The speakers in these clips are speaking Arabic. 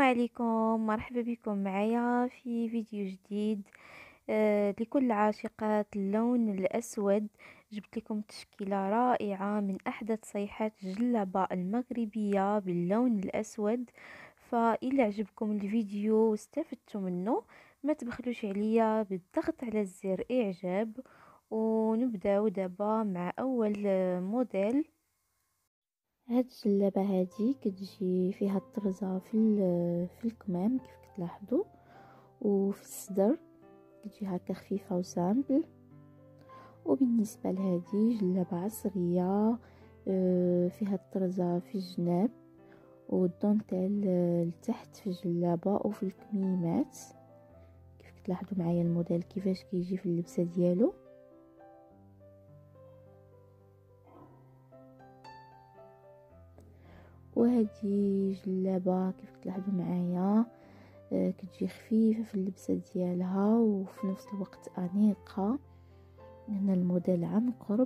عليكم، مرحبا بكم معايا في فيديو جديد. لكل عاشقات اللون الأسود جبت لكم تشكيلة رائعة من أحدث صيحات الجلابة المغربية باللون الأسود. فإلا عجبكم الفيديو واستفدتوا منه ما تبخلوش عليا بالضغط على زر إعجاب. ونبدأ دابا مع أول موديل. هاد الجلابة هادي كتجي فيها الطرزة في الكمام كيف كتلاحظوا، وفي الصدر كتجي هكا خفيفة وسامبل. وبالنسبة لهادي جلابة عصرية، فيها الطرزة في الجناب والدونتيل لتحت في الجلابة وفي الكميمات كيف كتلاحظوا معايا الموديل كيفاش كيجي في اللبسة ديالو. وهذه جلابة كيف تلاحظوا معايا كتجي خفيفة في اللبسة ديالها وفي نفس الوقت أنيقة. هنا الموديل عن قرب.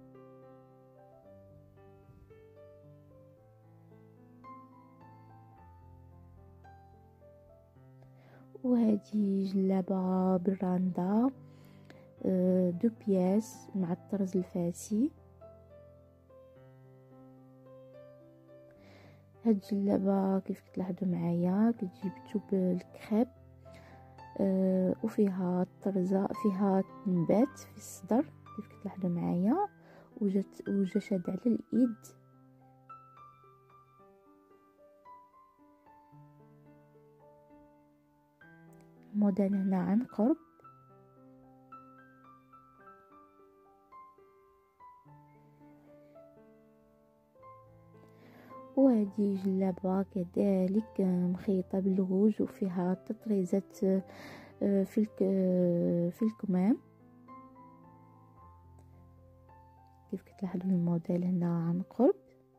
وهذه جلابة براندا دو بياس مع الطرز الفاسي. هاد الجلابة كيف تلاحظوا معايا كتجي بتوب الكريب، وفيها الطرزة فيها نبات في الصدر كيف كتلاحظوا معايا، وجا شاد على الايد. الموديل هنا عن قرب. وهذه جلابة كذلك مخيطة بالغوج وفيها تطريزات في الكمام كيف كتلاحظوا الموديل هنا عن قرب.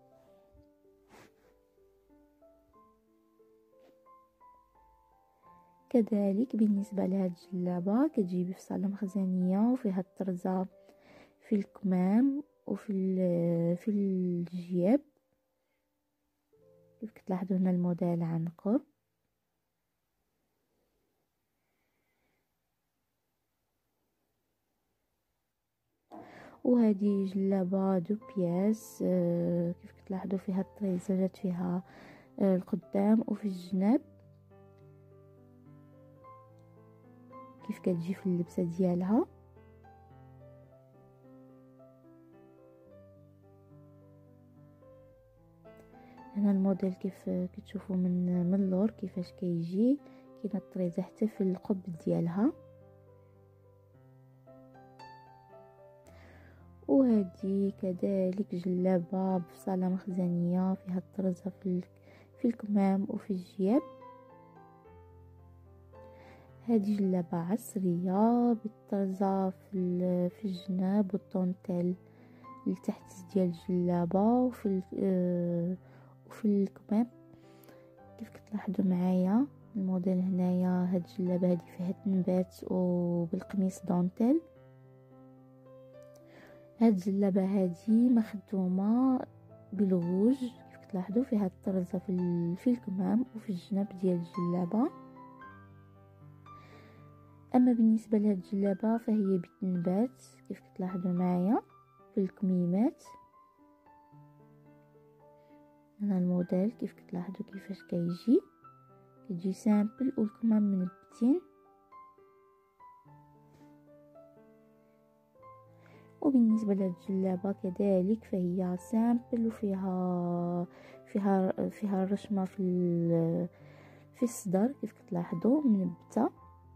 كذلك بالنسبة لهاد الجلابة كتجي بفصالة مخزنية وفيها الطرزة في الكمام في الجياب كيف كتلاحظوا هنا الموديل عن قرب. وهذه جلابة دو بياس، كيف كتلاحظوا فيها الطريزات فيها القدام وفي الجناب كيف كتجي في اللبسة ديالها. هنا الموديل كيف كتشوفوا من اللور كيفاش كيجي، كاينه الطريزه حتى في القب ديالها. وهذه كذلك جلابه بفصاله مخزنيه فيها الطرزه في الكمام وفي الجياب. هذه جلابه عصريه بالطرزه في الجناب والطونتيل لتحت ديال الجلابه وفي الكمام كيف كتلاحظوا معايا الموديل هنايا. هاد الجلابه هادي فيها تنبات وبالقميص دونتيل. هاد الجلابه هادي مخدومه بالغوج كيف كتلاحظوا فيها الطرزه في الكمام وفي الجناب ديال الجلابه. اما بالنسبه لهاد الجلابه فهي بالتنبات كيف كتلاحظوا معايا في الكميمات. هنا الموديل كيف كتلاحظوا كيفاش كيجي سامبل والكمام منبتين. وبالنسبه لهاد الجلابه كذلك فهي سامبل وفيها الرشمه في الصدر كيف كتلاحظوا منبته.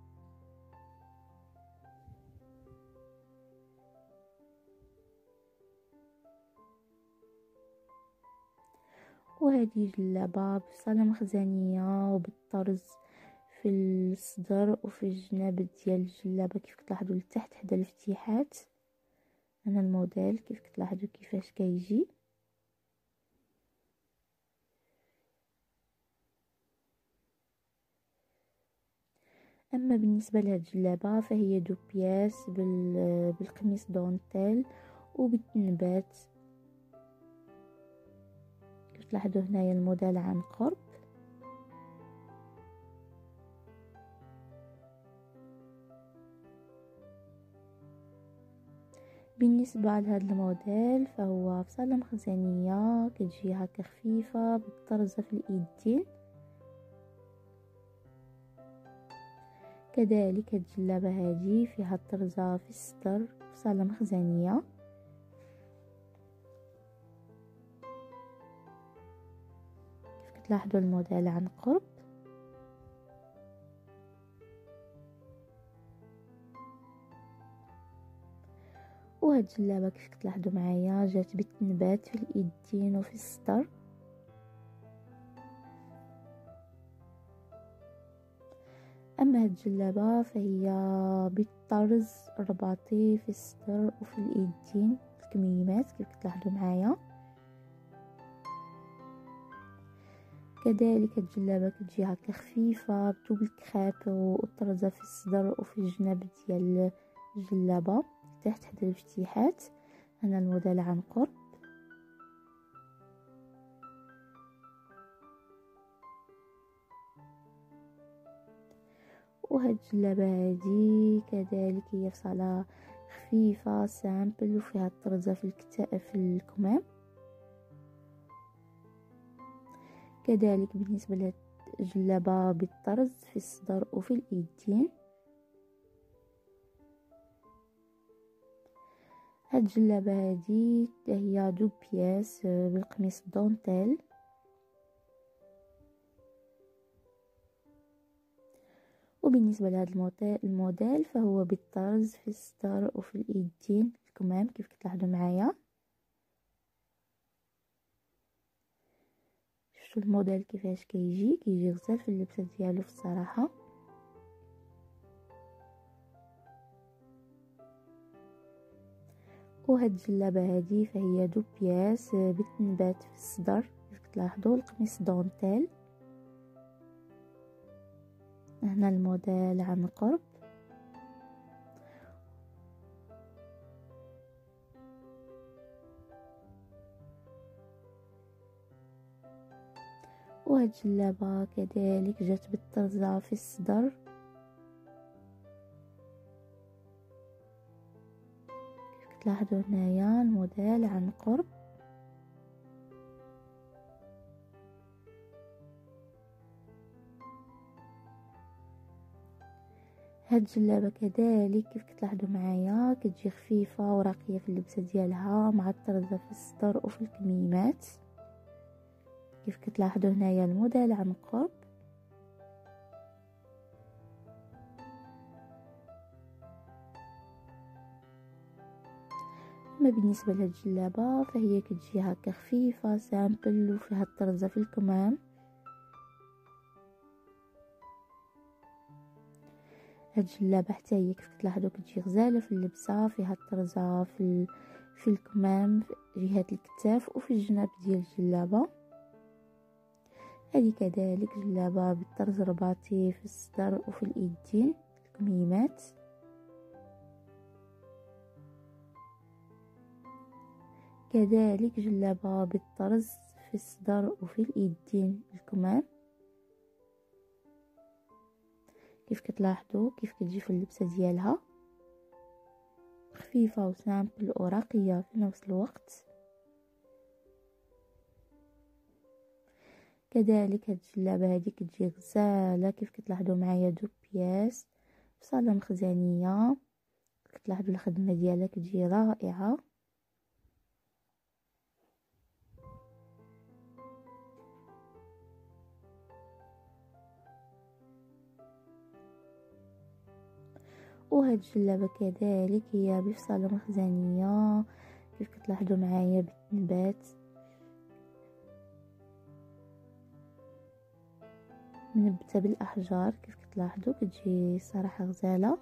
وهذه جلابه بفصاله مخزنيه وبالطرز في الصدر وفي الجناب ديال الجلابه كيف كتلاحظوا لتحت حدا الافتتاحات. هنا الموديل كيف كتلاحظوا كيفاش كيجي. اما بالنسبه لهاد الجلابه فهي دو بياس بالقميص دونتيل وبالتنبات كيف تلاحظوا هنايا الموديل عن قرب. بالنسبة لهذا الموديل فهو بصالة مخزنية، كتجي هكا خفيفة بالطرزة في الايدين. كذلك هاد الجلابة هادي فيها الطرزة في الصدر بصالة مخزنية. كيف كتلاحظوا الموديل عن قرب. وهاد الجلابة كيف كتلاحظوا معايا جات بالتنبات في الايدين وفي الصدر. اما هاد الجلابة فهي بالطرز الرباطي في الصدر وفي الايدين الكميمات كيف كتلاحظوا معايا. كذلك هاد الجلابة كتجي هكا خفيفة بدوبل كراب والطرزة في الصدر وفي الجناب ديال الجلابة تحت حدا الافتتاحات. هنا الموديل عن قرب. وهاد الجلابة هادي كذلك هي فصالة خفيفة سامبل وفيها الطرزة في في الكمام. كذلك بالنسبة لهاد الجلابة بالطرز في الصدر وفي الايدين. هاد الجلابة هادي هي دو بياس بالقميص دونتيل. وبالنسبة لهذا الموديل فهو بالطرز في الصدر وفي الايدين الكمام كيف كتلاحظوا معايا. شفتوا الموديل كيفاش كيجي غزال في اللبسه ديالو في الصراحه. وهاد الجلابه هذه فهي دو بياس بالتنبات في الصدر كيف كتلاحظوا القميص دونتيل. هنا الموديل عن قرب. وهاد الجلابه كذلك جات بالطرزه في الصدر كيف كتلاحظوا هنايا الموديل عن قرب. هاد الجلابه كذلك كيف كتلاحظوا معايا كتجي خفيفه وراقيه في اللبسه ديالها مع الطرزه في الصدر وفي الكميمات كيف كتلاحظوا هنايا الموديل عن قرب. اما بالنسبه لهاد الجلابه فهي كتجي هكا خفيفه سامبل وفيها الطرزه في الكمام. هاد الجلابه حتى هي كيف كتلاحظوا كتجي غزاله في اللبسه، فيها الطرزه في الكمام في جهه الكتاف وفي الجناب ديال الجلابه. هذه كذلك جلابه بالطرز الرباطي في الصدر وفي الايدين الكميمات. كذلك جلابه بالطرز في الصدر وفي الايدين الكمام كيف كتلاحظوا كيف كتجي في اللبسه ديالها خفيفه وسامبل وراقيه في نفس الوقت. كذلك هاد الجلابه هذه كتجي غزاله كيف كتلاحظوا معايا دو بياس بصاله مخزنيه. كتلاحظوا الخدمه ديالها كتجي رائعه. وهاد الجلابه كذلك هي بفصاله مخزنيه كيف كتلاحظوا معايا بالتنبات منبته بالاحجار كيف كتلاحظوا كتجي صراحه غزاله.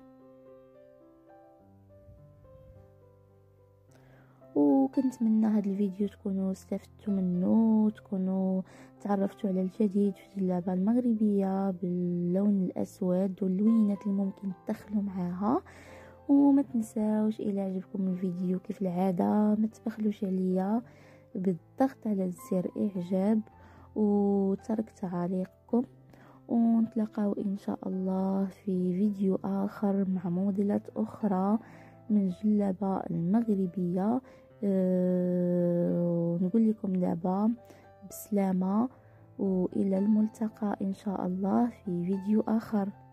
وكنتمنى هذا الفيديو تكونوا استفدتوا منه وتكونوا تعرفتوا على الجديد في الجلابه المغربيه باللون الاسود واللوينات اللي ممكن تدخلوا معاها. وما تنساوش الى عجبكم الفيديو كيف العاده ما تبخلوش عليا بالضغط على زر اعجاب وترك تعليقكم. ونتلاقاو ان شاء الله في فيديو اخر مع موديلات اخرى من جلابة المغربية. ونقول لكم دابا بسلامة، وإلى الملتقى إن شاء الله في فيديو آخر.